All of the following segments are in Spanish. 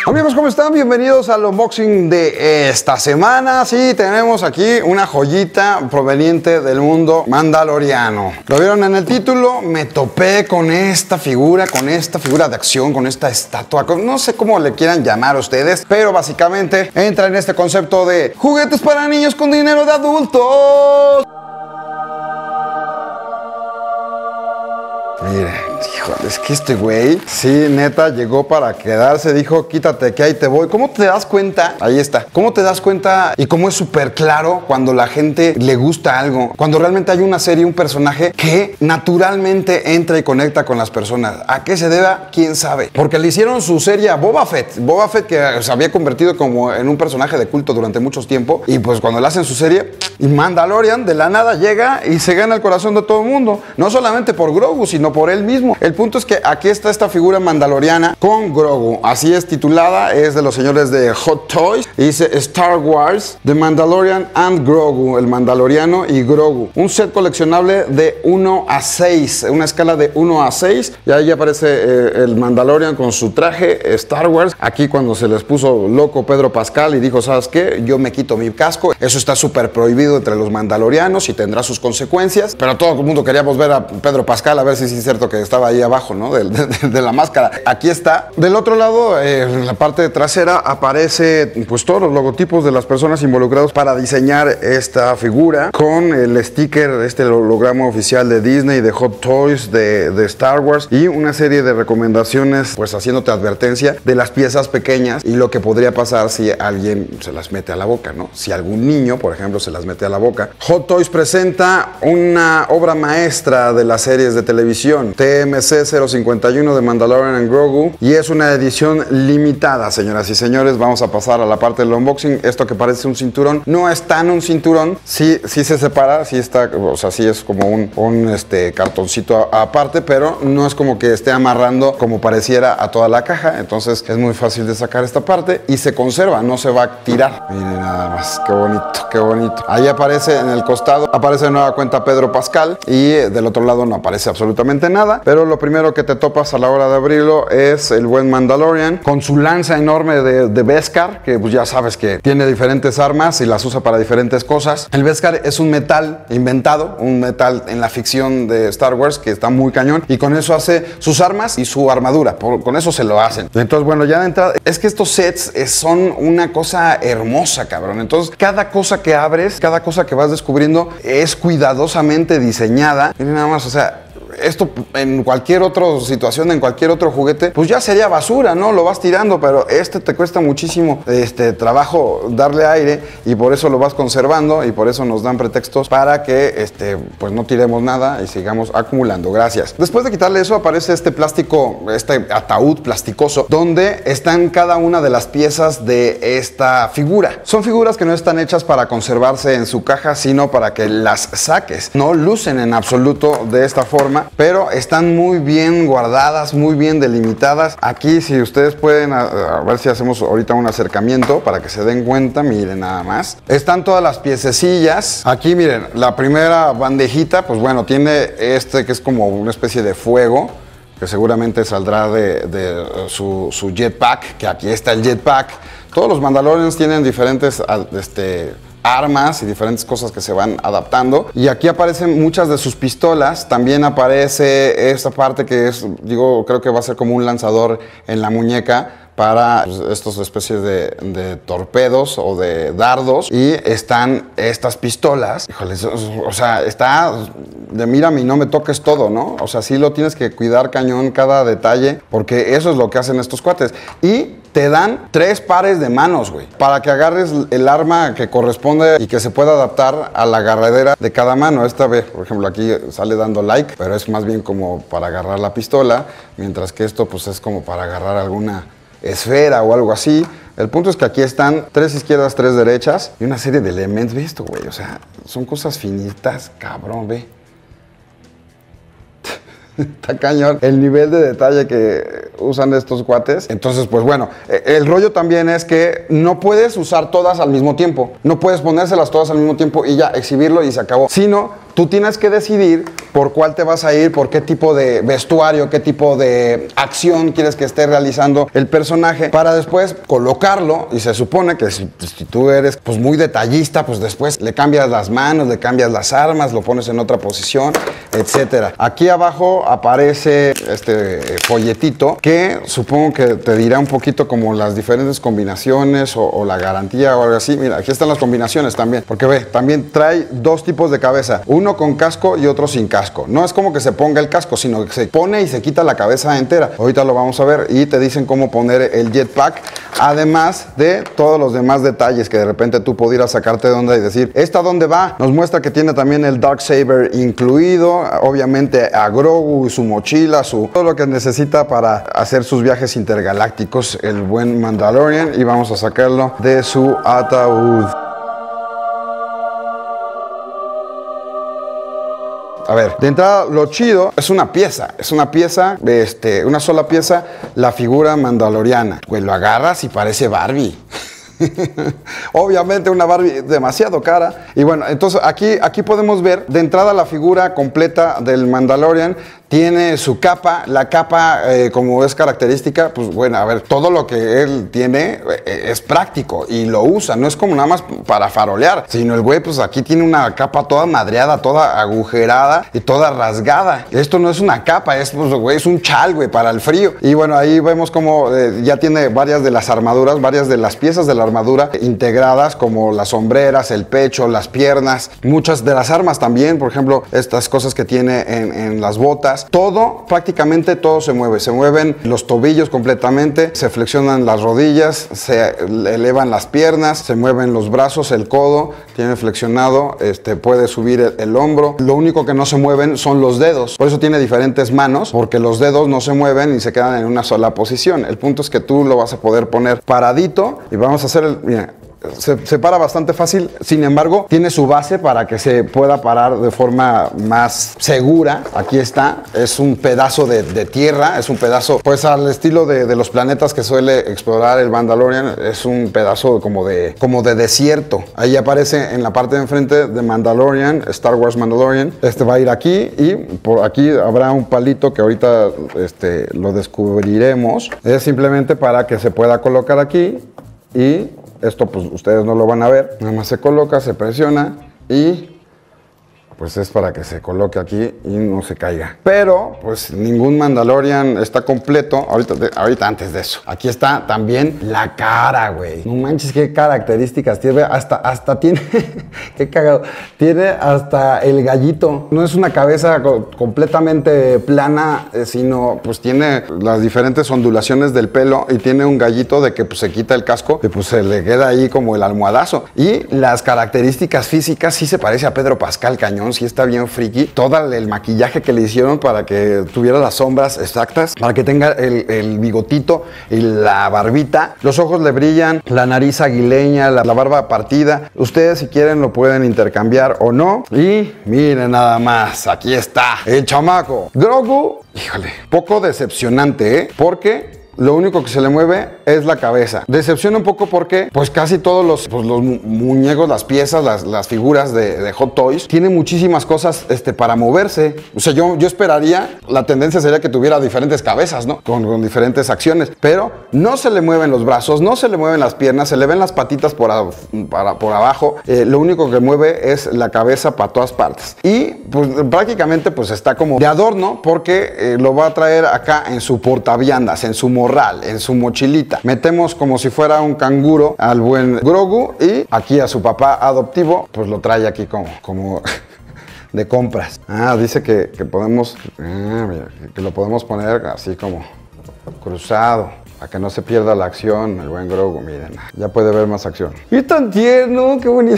Amigos, ¿cómo están? Bienvenidos al unboxing de esta semana. Sí, tenemos aquí una joyita proveniente del mundo mandaloriano. Lo vieron en el título, me topé con esta figura de acción, con esta estatua, no sé cómo le quieran llamar ustedes, pero básicamente entra en este concepto de juguetes para niños con dinero de adultos. Miren, híjole, es que este güey, sí, neta, llegó para quedarse, dijo, quítate que ahí te voy. ¿Cómo te das cuenta? Ahí está. ¿Cómo te das cuenta y cómo es súper claro cuando la gente le gusta algo? Cuando realmente hay una serie, un personaje que naturalmente entra y conecta con las personas. ¿A qué se deba? ¿Quién sabe? Porque le hicieron su serie a Boba Fett. Boba Fett que se había convertido como en un personaje de culto durante muchos tiempos. Y pues cuando le hacen su serie, y Mandalorian de la nada llega y se gana el corazón de todo el mundo. No solamente por Grogu, sino por él mismo. El punto es que aquí está esta figura mandaloriana con Grogu. Así es titulada, es de los señores de Hot Toys. Dice Star Wars, The Mandalorian and Grogu, el mandaloriano y Grogu. Un set coleccionable de 1 a 6, una escala de 1 a 6. Y ahí aparece el Mandalorian con su traje Star Wars. Aquí cuando se les puso loco Pedro Pascal y dijo, ¿sabes qué? Yo me quito mi casco. Eso está súper prohibido entre los mandalorianos y tendrá sus consecuencias. Pero todo el mundo queríamos ver a Pedro Pascal a ver si es cierto que estaba ahí abajo, ¿no? De la máscara. Aquí está. Del otro lado, en la parte trasera, aparece pues todos los logotipos de las personas involucradas para diseñar esta figura con el sticker, este holograma oficial de Disney, de Hot Toys, de Star Wars y una serie de recomendaciones, pues haciéndote advertencia de las piezas pequeñas y lo que podría pasar si alguien se las mete a la boca, ¿no? Si algún niño, por ejemplo, se las mete a la boca. Hot Toys presenta una obra maestra de las series de televisión, TMC 051 de Mandalorian and Grogu, y es una edición limitada, señoras y señores. Vamos a pasar a la parte del unboxing. Esto que parece un cinturón, no es tan un cinturón, sí se separa, sí está, o sea, sí es como un cartoncito aparte, pero no es como que esté amarrando como pareciera a toda la caja. Entonces es muy fácil de sacar esta parte y se conserva, no se va a tirar. Miren nada más, qué bonito, qué bonito. Ahí aparece en el costado, aparece de nueva cuenta Pedro Pascal y del otro lado no aparece absolutamente nada, pero lo primero que te topas a la hora de abrirlo es el buen Mandalorian con su lanza enorme de Beskar, que pues ya sabes que tiene diferentes armas y las usa para diferentes cosas. El Beskar es un metal inventado, un metal en la ficción de Star Wars que está muy cañón y con eso hace sus armas y su armadura, con eso se lo hacen. Entonces bueno, ya de entrada, es que estos sets son una cosa hermosa, cabrón. Entonces cada cosa que abres, cada cosa que vas descubriendo es cuidadosamente diseñada. Y nada más, o sea, esto en cualquier otra situación, en cualquier otro juguete, pues ya sería basura, ¿no? Lo vas tirando, pero te cuesta muchísimo trabajo darle aire y por eso lo vas conservando y por eso nos dan pretextos para que pues no tiremos nada y sigamos acumulando. Gracias. Después de quitarle eso aparece este plástico, este ataúd plasticoso donde están cada una de las piezas de esta figura. Son figuras que no están hechas para conservarse en su caja, sino para que las saques. No lucen en absoluto de esta forma, pero están muy bien guardadas, muy bien delimitadas. Aquí, si ustedes pueden, a ver si hacemos ahorita un acercamiento para que se den cuenta, miren nada más. Están todas las piececillas. Aquí, miren, la primera bandejita, pues bueno, tiene que es como una especie de fuego, que seguramente saldrá de su jetpack, que aquí está el jetpack. Todos los Mandalorians tienen diferentes armas y diferentes cosas que se van adaptando. Y aquí aparecen muchas de sus pistolas. También aparece esta parte que es, creo que va a ser como un lanzador en la muñeca para pues, estas especies de torpedos o de dardos. Y están estas pistolas. Híjole, o sea, está de mírame y no me toques todo, ¿no? O sea, sí lo tienes que cuidar cañón cada detalle, porque eso es lo que hacen estos cuates. Y te dan 3 pares de manos, güey, para que agarres el arma que corresponde y que se pueda adaptar a la agarradera de cada mano. Esta vez, por ejemplo, aquí sale dando like, pero es más bien como para agarrar la pistola, mientras que esto pues es como para agarrar alguna esfera o algo así. El punto es que aquí están 3 izquierdas, 3 derechas y una serie de elementos. ¿Ve esto, güey? O sea, son cosas finitas, cabrón, ve. Está cañón el nivel de detalle que usan estos cuates. Entonces, pues bueno, el rollo también es que no puedes usar todas al mismo tiempo. No puedes ponérselas todas al mismo tiempo y ya exhibirlo y se acabó. Sino Tú tienes que decidir por cuál te vas a ir, por qué tipo de vestuario, qué tipo de acción quieres que esté realizando el personaje, para después colocarlo. Y se supone que si tú eres pues muy detallista, pues después le cambias las manos, le cambias las armas, lo pones en otra posición, etcétera. Aquí abajo aparece este folletito que supongo que te dirá un poquito como las diferentes combinaciones o la garantía o algo así. Mira, aquí están las combinaciones también, porque ve, también trae dos tipos de cabeza, uno con casco y otro sin casco. No es como que se ponga el casco, sino que se pone y se quita la cabeza entera. Ahorita lo vamos a ver y te dicen cómo poner el jetpack, además de todos los demás detalles que de repente tú pudieras sacarte de onda y decir, ¿esta dónde va? Nos muestra que tiene también el Darksaber incluido, obviamente a Grogu, su mochila, todo lo que necesita para hacer sus viajes intergalácticos, el buen Mandalorian, y vamos a sacarlo de su ataúd. A ver, de entrada lo chido es una pieza, una sola pieza, la figura mandaloriana. Pues lo agarras y parece Barbie. Obviamente una Barbie demasiado cara. Y bueno, entonces aquí podemos ver de entrada la figura completa del Mandalorian. Tiene su capa, la capa como es característica, pues bueno, a ver, todo lo que él tiene es práctico y lo usa, no es como nada más para farolear, sino el güey pues aquí tiene una capa toda madreada, toda agujerada y toda rasgada. Esto no es una capa, pues, güey, es un chal, güey, para el frío. Y bueno, ahí vemos como ya tiene varias de las armaduras, varias de las piezas de la armadura integradas, como las sombreras, el pecho, las piernas, muchas de las armas también, por ejemplo, estas cosas que tiene en las botas. Todo, prácticamente todo se mueve. Se mueven los tobillos completamente, se flexionan las rodillas, se elevan las piernas, se mueven los brazos, el codo, tiene flexionado, puede subir el hombro. Lo único que no se mueven son los dedos. Por eso tiene diferentes manos, porque los dedos no se mueven y se quedan en una sola posición. El punto es que tú lo vas a poder poner paradito y vamos a hacer mira, se para bastante fácil, sin embargo tiene su base para que se pueda parar de forma más segura. Aquí está, es un pedazo de tierra, es un pedazo pues al estilo de los planetas que suele explorar el Mandalorian, es un pedazo como de desierto. Ahí aparece en la parte de enfrente de Mandalorian, Star Wars Mandalorian. Va a ir aquí y por aquí habrá un palito que ahorita lo descubriremos. Es simplemente para que se pueda colocar aquí y esto pues ustedes no lo van a ver, nada más se coloca, se presiona y pues es para que se coloque aquí y no se caiga. Pero pues ningún Mandalorian está completo. Ahorita antes de eso, aquí está también la cara, güey. No manches, qué características tiene. Hasta tiene, qué cagado, tiene hasta el gallito. No es una cabeza completamente plana, sino pues tiene las diferentes ondulaciones del pelo y tiene un gallito de que pues se quita el casco y pues se le queda ahí como el almohadazo. Y las características físicas sí se parece a Pedro Pascal cañón. Sí está bien friki. Todo el maquillaje que le hicieron para que tuviera las sombras exactas, para que tenga el bigotito y la barbita. Los ojos le brillan, la nariz aguileña, la barba partida. Ustedes si quieren lo pueden intercambiar o no. Y miren nada más, aquí está el chamaco Grogu. Híjole, poco decepcionante, ¿eh? Porque lo único que se le mueve es la cabeza. Decepciona un poco porque pues casi todos los muñecos, las piezas, las figuras de Hot Toys tienen muchísimas cosas para moverse. O sea, yo esperaría, la tendencia sería que tuviera diferentes cabezas, ¿no? Con diferentes acciones. Pero no se le mueven los brazos, no se le mueven las piernas, se le ven las patitas por abajo. Lo único que mueve es la cabeza para todas partes. Y pues prácticamente pues está como de adorno porque lo va a traer acá en su portaviandas, en su morral, en su mochilita. Metemos como si fuera un canguro al buen Grogu y aquí a su papá adoptivo pues lo trae aquí como de compras. Dice que podemos, mira, que lo podemos poner así como cruzado para que no se pierda la acción el buen Grogu. Miren, ya puede ver más acción. Y tan tierno, qué bonito.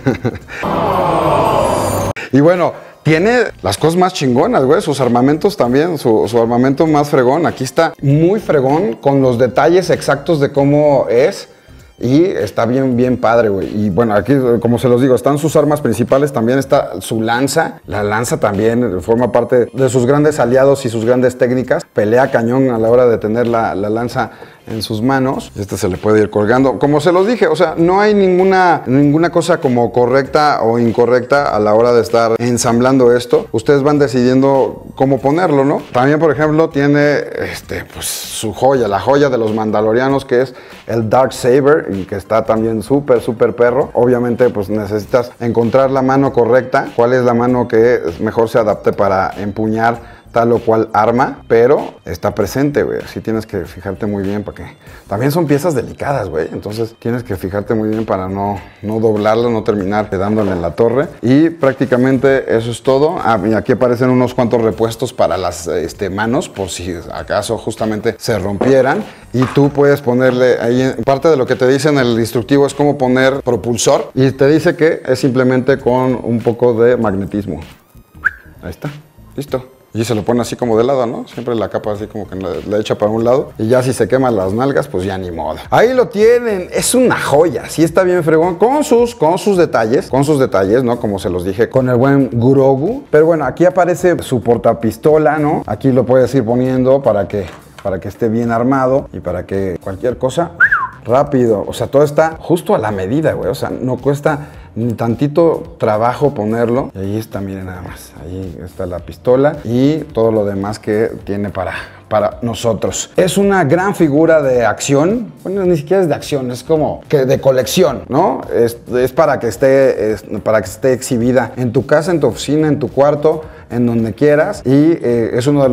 Y bueno, tiene las cosas más chingonas, güey. Sus armamentos también, su armamento más fregón. Aquí está muy fregón con los detalles exactos de cómo es. Y está bien padre, güey. Y bueno, aquí, como se los digo, están sus armas principales. También está su lanza. La lanza también forma parte de sus grandes aliados y sus grandes técnicas. Pelea cañón a la hora de tener la lanza en sus manos. Este se le puede ir colgando. Como se los dije, o sea, no hay ninguna cosa como correcta o incorrecta a la hora de estar ensamblando esto. Ustedes van decidiendo cómo ponerlo, ¿no? También, por ejemplo, tiene pues, su joya, la joya de los mandalorianos, que es el Darksaber, y que está también súper perro. Obviamente, pues necesitas encontrar la mano correcta, cuál es la mano que mejor se adapte para empuñar tal o cual arma, pero está presente, güey. Así tienes que fijarte muy bien porque también son piezas delicadas, güey. Entonces tienes que fijarte muy bien para no doblarla, no terminar dándole en la torre. Y prácticamente eso es todo. Y aquí aparecen unos cuantos repuestos para las manos, por si acaso justamente se rompieran. Y tú puedes ponerle ahí, parte de lo que te dice en el instructivo es cómo poner propulsor. Y te dice que es simplemente con un poco de magnetismo. Ahí está, listo. Y se lo pone así como de lado, ¿no? Siempre la capa así como que la echa para un lado. Y ya si se queman las nalgas, pues ya ni modo. Ahí lo tienen. Es una joya. Sí está bien fregón. Con sus detalles. Con sus detalles, ¿no? Como se los dije con el buen Grogu. Pero bueno, aquí aparece su portapistola, ¿no? Aquí lo puedes ir poniendo para que esté bien armado. Y para que cualquier cosa... rápido. O sea, todo está justo a la medida, güey. O sea, no cuesta ni tantito trabajo ponerlo. Y ahí está, miren nada más. Ahí está la pistola y todo lo demás que tiene para nosotros. Es una gran figura de acción. Bueno, ni siquiera es de acción, es como que de colección, ¿no? Es para que esté exhibida en tu casa, en tu oficina, en tu cuarto, en donde quieras. Y es uno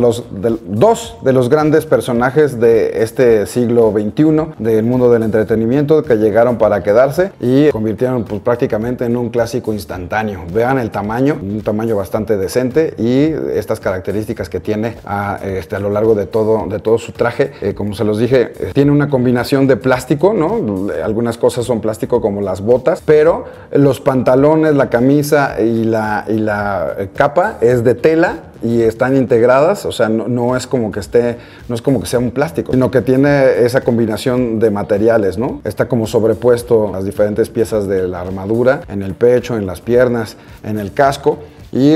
dos de los grandes personajes de este siglo XXI, del mundo del entretenimiento, que llegaron para quedarse y convirtieron pues, prácticamente en un clásico instantáneo. Vean el tamaño, un tamaño bastante decente, y estas características que tiene a lo largo de todo su traje. Como se los dije, tiene una combinación de plástico, ¿no? Algunas cosas son plástico como las botas, pero los pantalones, la camisa y la capa es de tela y están integradas, o sea, no es como que sea un plástico, sino que tiene esa combinación de materiales, ¿no? Está como sobrepuesto las diferentes piezas de la armadura, en el pecho, en las piernas, en el casco. Y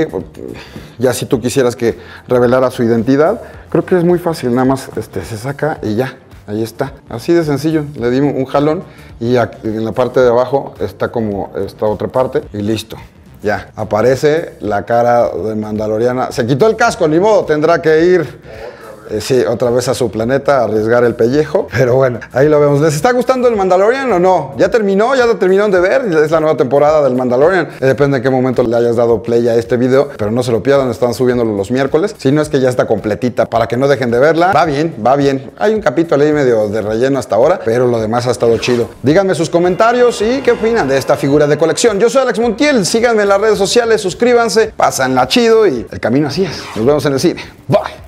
ya si tú quisieras que revelara su identidad, creo que es muy fácil, nada más se saca y ya, ahí está. Así de sencillo, le dimos un jalón y en la parte de abajo está como esta otra parte y listo. Ya, aparece la cara de Mandaloriana. Se quitó el casco, ni modo, tendrá que ir... sí, otra vez a su planeta a arriesgar el pellejo. Pero bueno, ahí lo vemos. ¿Les está gustando el Mandalorian o no? ¿Ya terminó? ¿Ya lo terminaron de ver? Es la nueva temporada del Mandalorian. Depende de qué momento le hayas dado play a este video. Pero no se lo pierdan, están subiéndolo los miércoles. Si no es que ya está completita, para que no dejen de verla. Va bien, va bien. Hay un capítulo ahí medio de relleno hasta ahora, pero lo demás ha estado chido. Díganme sus comentarios y qué opinan de esta figura de colección. Yo soy Alex Montiel. Síganme en las redes sociales, suscríbanse, pásenla chido y el camino así es. Nos vemos en el cine. Bye.